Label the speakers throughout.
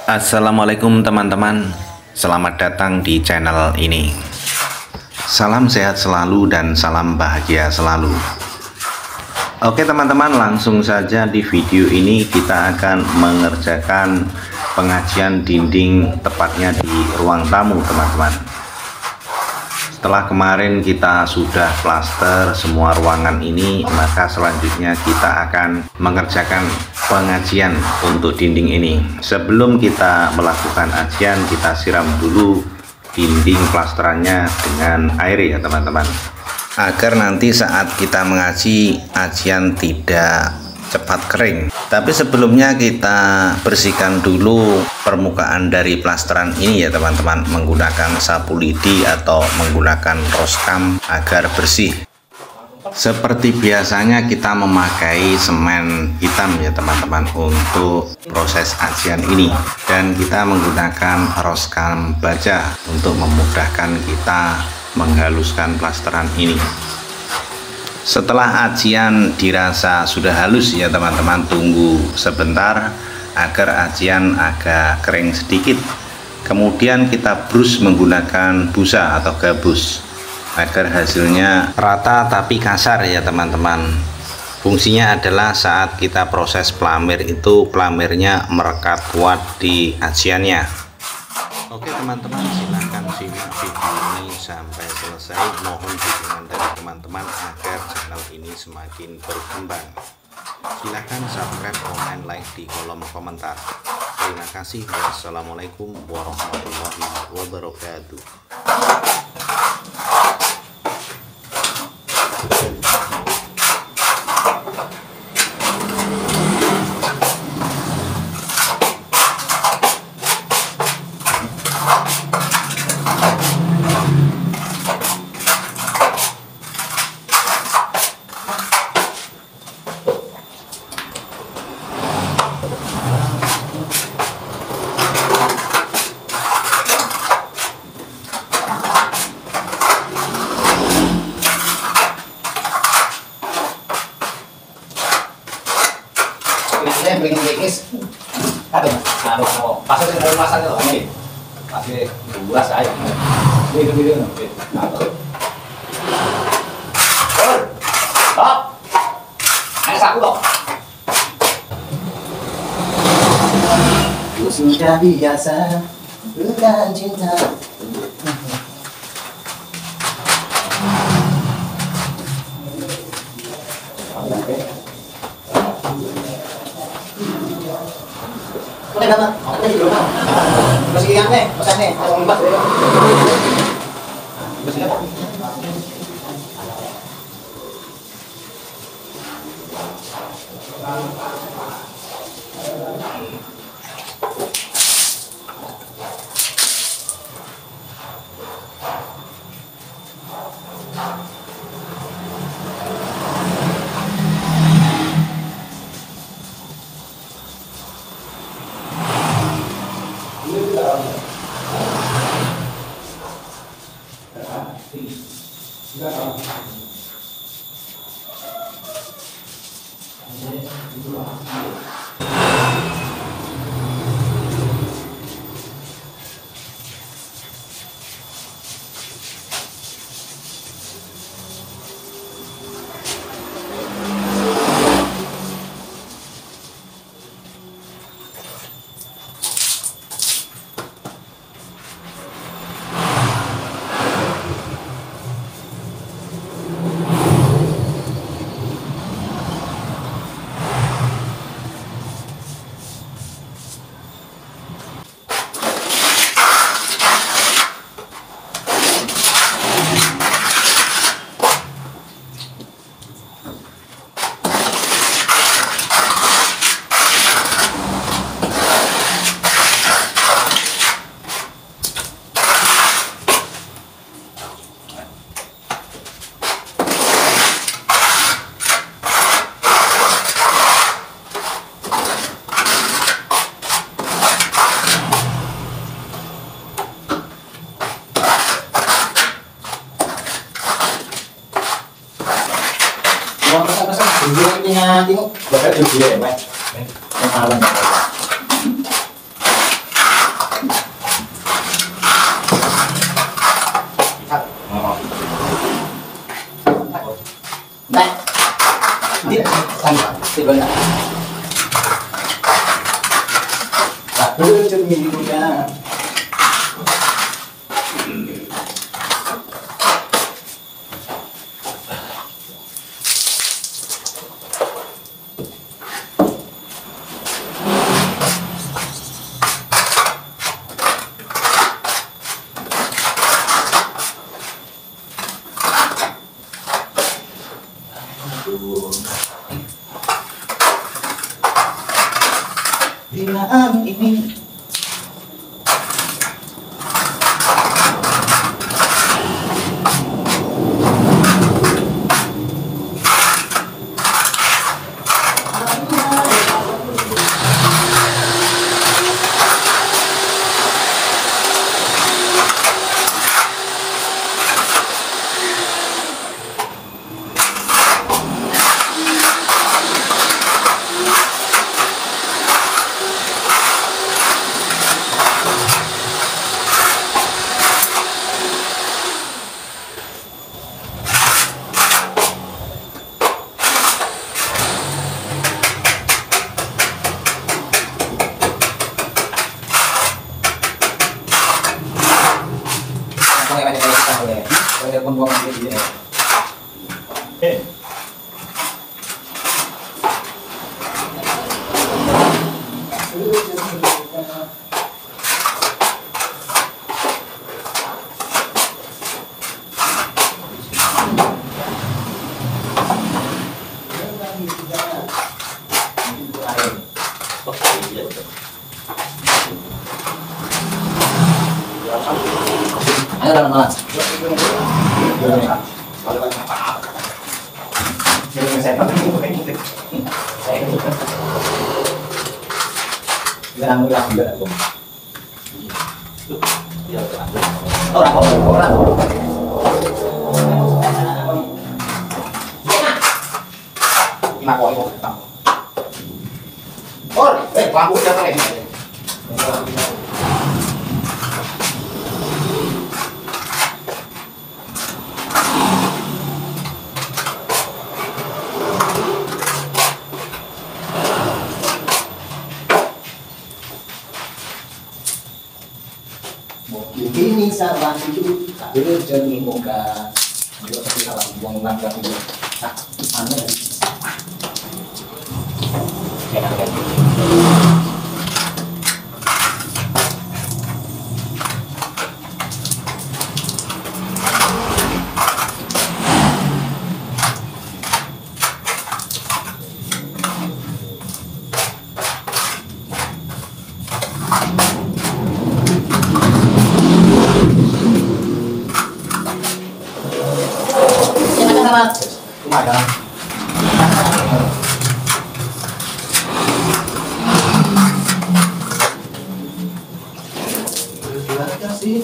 Speaker 1: Assalamualaikum teman-teman, selamat datang di channel ini. Salam sehat selalu dan salam bahagia selalu. Oke teman-teman, langsung saja di video ini kita akan mengerjakan pengajian dinding, tepatnya di ruang tamu teman-teman. Setelah kemarin kita sudah plaster semua ruangan ini, maka selanjutnya kita akan mengerjakan pengajian untuk dinding ini. Sebelum kita melakukan ajian, kita siram dulu dinding plasterannya dengan air ya teman-teman, agar nanti saat kita mengaji, ajian tidak cepat kering. Tapi sebelumnya kita bersihkan dulu permukaan dari plasteran ini ya teman-teman, menggunakan sapu lidi atau menggunakan roskam agar bersih. Seperti biasanya kita memakai semen hitam ya teman-teman untuk proses ajian ini, dan kita menggunakan roskam baja untuk memudahkan kita menghaluskan plasteran ini. Setelah ajian dirasa sudah halus ya teman-teman, tunggu sebentar agar ajian agak kering sedikit. Kemudian kita brus menggunakan busa atau gabus agar hasilnya rata tapi kasar ya teman-teman. Fungsinya adalah saat kita proses pelamir itu, pelamirnya merekat kuat di ajiannya. Oke teman-teman, silahkan simak video ini sampai selesai. Mohon dukungan dari teman-teman agar channel ini semakin berkembang. Silahkan subscribe, komen, like di kolom komentar. Terima kasih. Wassalamualaikum warahmatullahi wabarakatuh.
Speaker 2: Saya bikin kekis, aduh, pasal saya dari pasar itu ini, pasal bulas aja, video, stop, ayo saku dong. Ku sudah biasa dengan cinta. Oke, dapat. Oke, di rumah. Masih yang nih, pesan nih, mau lipat deh. Masih dapat. Tengok, bakal juga ya, Pak. Yang malam. Satu cerminnya. Di malam ini ayo dalam mana? Lampu siapa nih? Ini salah itu kabel jernih muka juga tapi salah buang langkah itu mana lumayan. Sih.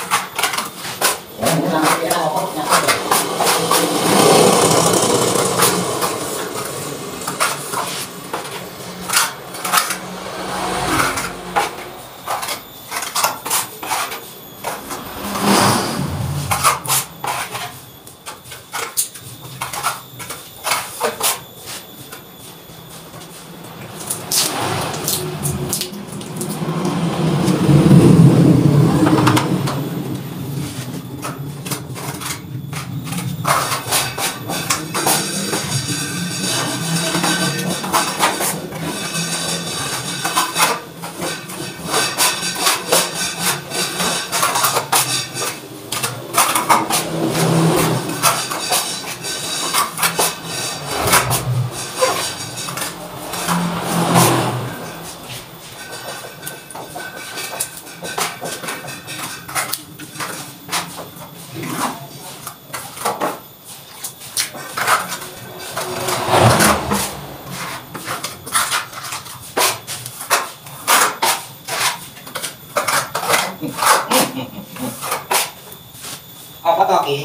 Speaker 2: Apa kaki?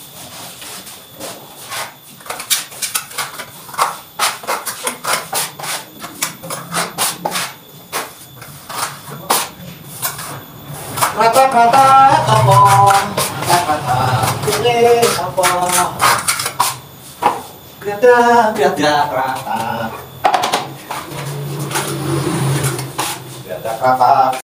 Speaker 2: Kata-kata apa? Kata-kata pilih apa? Kata-kata rata